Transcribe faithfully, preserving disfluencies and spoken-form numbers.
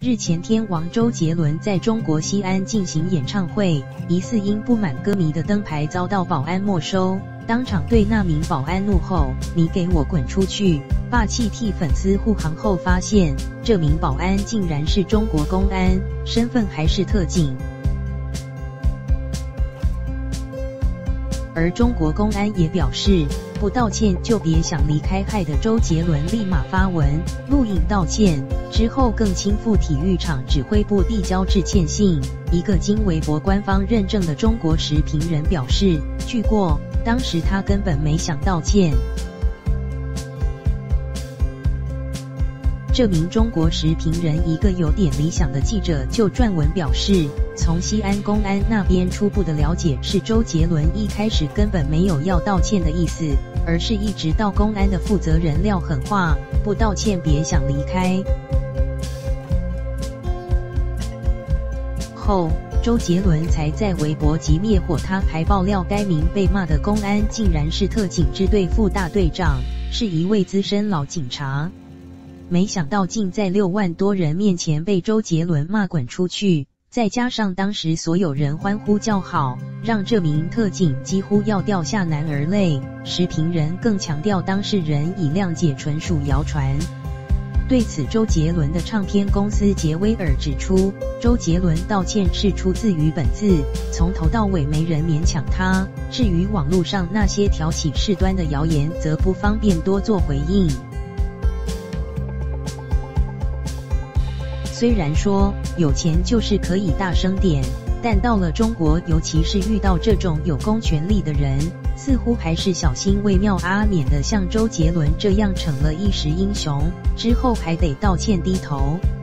日前天王周杰伦在中国西安进行演唱会，疑似因不满歌迷的灯牌遭到保安没收，当场对那名保安怒吼：“你给我滚出去！”霸气替粉丝护航后发现，这名保安竟然是中国公安，身份还是特警。而中国公安也表示，不道歉就别想离开，害得周杰伦立马发文录影道歉，之后更亲赴体育场指挥部递交致歉信。一个经微博官方认证的中国时评人表示，据过，当时他根本没想道歉。这名中国时评人一个有点理想的记者就撰文表示，从西安公安那边初步的了解是，周杰伦一开始根本没有要道歉的意思，而是一直到公安的负责人撂狠话，不道歉别想离开后，周杰伦才在微博及灭火，他还爆料该名被骂的公安竟然是特警支队副大队长，是一位资深老警察。没想到竟在六万多人面前被周杰伦骂滚出去，再加上当时所有人欢呼叫好，让这名特警几乎要掉下男儿泪。时评人更强调，当事人已谅解，纯属谣传。对此，周杰伦的唱片公司杰威尔指出，周杰伦道歉是出自于本字，从头到尾没人勉强他。至于网络上那些挑起事端的谣言，则不方便多做回应。虽然说有钱就是可以大声点，但到了中国，尤其是遇到这种有公权力的人，似乎还是小心为妙啊，免得像周杰伦这样成了一时英雄，之后还得道歉低头。